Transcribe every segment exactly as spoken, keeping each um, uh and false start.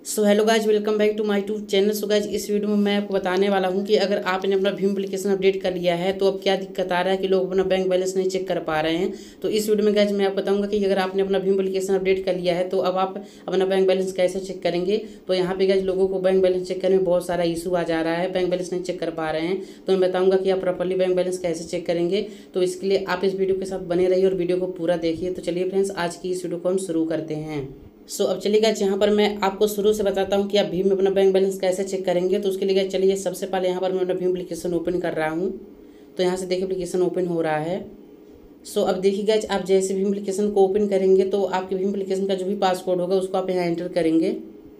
So hello guys, welcome back to my to channel. So guys, इस वीडियो में मैं आपको बताने वाला हूं कि अगर आपने अपना भीम एप्लीकेशन अपडेट कर लिया है तो अब क्या दिक्कत आ रहा है कि लोग अपना बैंक बैलेंस नहीं चेक कर पा रहे हैं। तो इस वीडियो में गाइज मैं आपको बताऊंगा कि अगर आपने अपना भीम एप्लीकेशन अपडेट कर लिया है तो अब आप अपना बैंक बैलेंस कैसे चेक करेंगे। तो यहाँ पे गाइज लोगों को बैंक बैलेंस चेक करने में बहुत सारा इशू आ जा रहा है, बैंक बैलेंस नहीं चेक कर पा रहे हैं। तो मैं बताऊँगा कि आप प्रॉपरली बैंक बैलेंस कैसे चेक करेंगे। तो इसके लिए आप इस वीडियो के साथ बने रहिए और वीडियो को पूरा देखिए। तो चलिए फ्रेंड्स, आज की इस वीडियो को हम शुरू करते हैं। सो so, अब चलिएगा यहाँ पर मैं आपको शुरू से बताता हूँ कि आप भीम में अपना बैंक बैलेंस कैसे चेक करेंगे। तो उसके लिए चलिए सबसे पहले यहाँ पर मैं अपना भीम एप्लीकेशन ओपन कर रहा हूँ। तो यहाँ से देखिए एप्लीकेशन ओपन हो रहा है। सो so, अब देखिएगा आप जैसे भीम एप्लीकेशन को ओपन करेंगे तो आपके भीम एप्लीकेशन का जो भी पासकोड होगा उसको आप यहाँ एंटर करेंगे।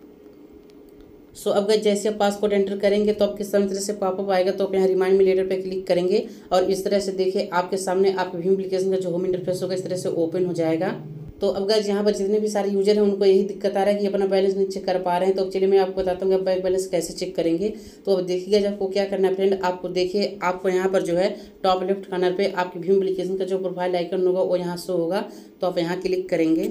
सो so, अब गए जैसे आप पासकोड एंटर करेंगे तो आपके सामने तरह से पॉपअप आएगा। तो आप यहाँ रिमाइंड मी लेटर पे क्लिक करेंगे और इस तरह से देखिए आपके सामने आपके भीम एप्लीकेशन का जो होम इंटरफेस होगा इस तरह से ओपन हो जाएगा। तो अब गाइस यहाँ पर जितने भी सारे यूजर हैं उनको यही दिक्कत आ रहा है कि अपना बैलेंस नहीं चेक कर पा रहे हैं। तो चलिए मैं आपको बताता हूँ कि आप बैंक बैलेंस कैसे चेक करेंगे। तो अब देखिएगा आपको क्या करना है फ्रेंड, आपको देखिए आपको यहाँ पर जो है टॉप लेफ्ट कॉर्नर पे आपकी भीम एप्लीकेशन का जो प्रोफाइल आइकन होगा वो यहाँ शो होगा। तो आप यहाँ क्लिक करेंगे।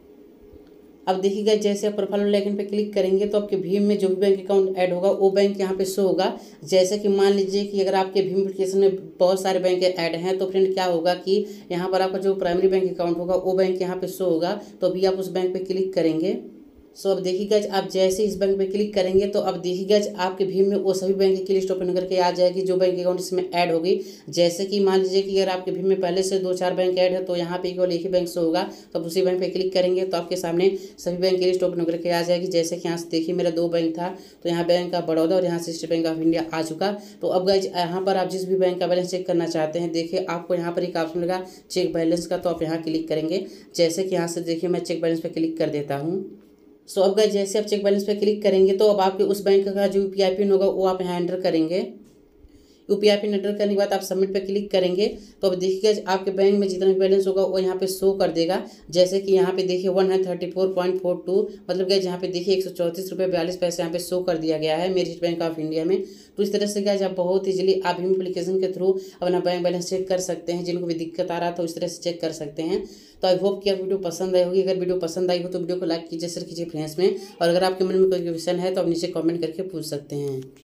अब देखिएगा जैसे आप प्रोफाइल वाले आइकन पे क्लिक करेंगे तो आपके भीम में जो भी बैंक अकाउंट ऐड होगा वो बैंक यहाँ पे शो होगा। जैसे कि मान लीजिए कि अगर आपके भीम एप्लीकेशन में बहुत सारे बैंक ऐड हैं तो फ्रेंड क्या होगा कि यहाँ पर आपका जो प्राइमरी बैंक अकाउंट होगा वो बैंक यहाँ पे शो होगा। तो अभी आप उस बैंक पे क्लिक करेंगे। सो अब देखिएगा आप जैसे इस बैंक पे क्लिक करेंगे तो अब देखिएगा आपके भीम में वो सभी बैंक की लिस्ट ओपन करके आ जाएगी जो बैंक अकाउंट इसमें ऐड होगी। जैसे कि मान लीजिए कि अगर आपके भीम में पहले से दो चार बैंक ऐड है तो यहाँ पे केवल एक ही बैंक से होगा। तो आप उसी बैंक पे क्लिक करेंगे तो आपके सामने सभी बैंक की लिस्ट ओपन करके आ जाएगी। जैसे कि यहाँ से देखिए मेरा दो बैंक था तो यहाँ बैंक ऑफ बड़ौदा और यहाँ से स्टेट बैंक ऑफ इंडिया आ चुका। तो अब गाइज यहाँ पर आप जिस भी बैंक का बैलेंस चेक करना चाहते हैं देखिए आपको यहाँ पर एक ऑप्शन लगा चेक बैलेंस का। तो आप यहाँ क्लिक करेंगे। जैसे कि यहाँ से देखिए मैं चेक बैलेंस पे क्लिक कर देता हूँ। सो अब गाइस जैसे आप चेक बैलेंस पे क्लिक करेंगे तो अब आपके उस बैंक का जो यूपीआई पिन होगा वो आप यहाँ एंटर करेंगे। यूपीआई पिन एंटर करने के बाद आप सबमिट पे क्लिक करेंगे। तो अब देखिएगा आपके बैंक में जितना भी बैलेंस होगा वो यहाँ पे शो कर देगा। जैसे कि यहाँ पे देखिए वन है thirty four point four two मतलब गाइस यहाँ पे देखिए एक सौ चौंतीस रुपये बयालीस पैसे यहाँ पे शो कर दिया गया है मेरी स्टेट बैंक ऑफ इंडिया में। तो इस तरह से गाइस आप बहुत इजीली आप भीम एप्लीकेशन के थ्रू अपना बैंक बैलेंस चेक कर सकते हैं। जिनको भी दिक्कत आ रहा था इस तरह से चेक कर सकते हैं। तो आई होप कि आप वीडियो पसंद आई होगी। अगर वीडियो पसंद आई हो तो वीडियो को लाइक कीजिए, शेयर कीजिए फ्रेंड्स में। और अगर आपके मन में कोई क्वेश्चन है तो आप नीचे कमेंट करके पूछ सकते हैं।